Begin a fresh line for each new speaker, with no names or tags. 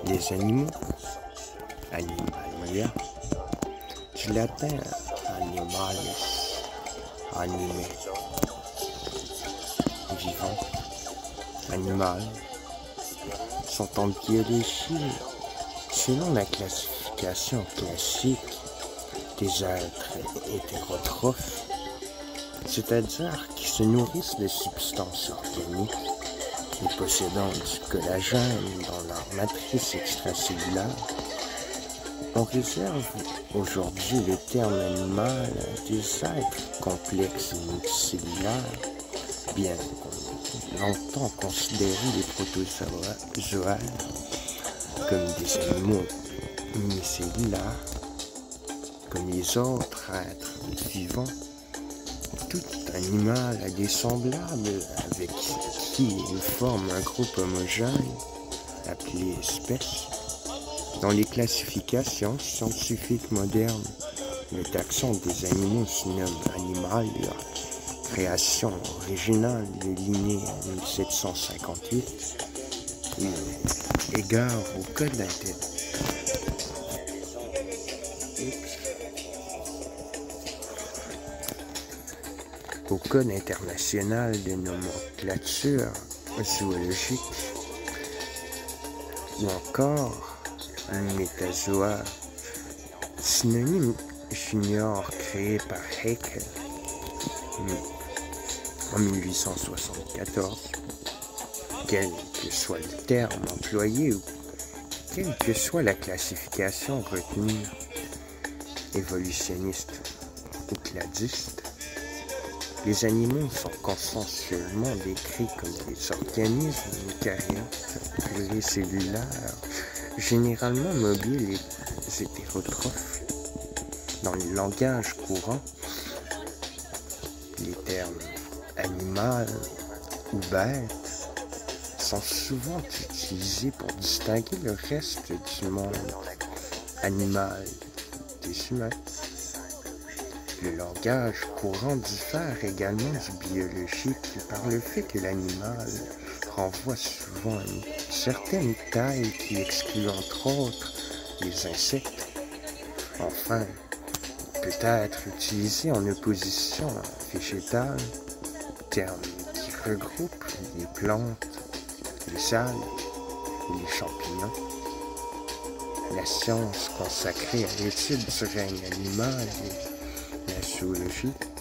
des animaux, animalia, du latin animalis, animé, vivant, animal, sont en biologie, selon la classification classique, des êtres hétérotrophes, c'est-à-dire qui se nourrissent de substances organiques et possédant du collagène dans leur matrice extracellulaire. On réserve aujourd'hui le terme animal à des êtres complexes et multicellulaires, bien qu'on ait longtemps considéré les protozoaires comme des animaux unicellulaires, comme les autres êtres vivants. Tout animal a des semblables avec qui il forme un groupe homogène, appelé espèce. Dans les classifications scientifiques modernes, le taxon des animaux se nomme animal, création originale de Linné en 1758, et égard au code au Code international de nomenclature zoologique, ou encore un métazoa, synonyme junior créé par Haeckel en 1874. Quel que soit le terme employé ou quelle que soit la classification retenue, évolutionniste ou cladiste, les animaux sont consensuellement décrits comme des organismes eucaryotes pluricellulaires, généralement mobiles et hétérotrophes. Dans le langage courant, les termes animal ou bête sont souvent utilisés pour distinguer le reste du monde animal des humains. Le langage courant diffère également du biologique par le fait que l'animal renvoie souvent à une certaine taille qui exclut entre autres les insectes. Enfin, il peut être utilisé en opposition à végétal, terme qui regroupe les plantes, les algues et les champignons. La science consacrée à l'étude du règne animal et la zoologie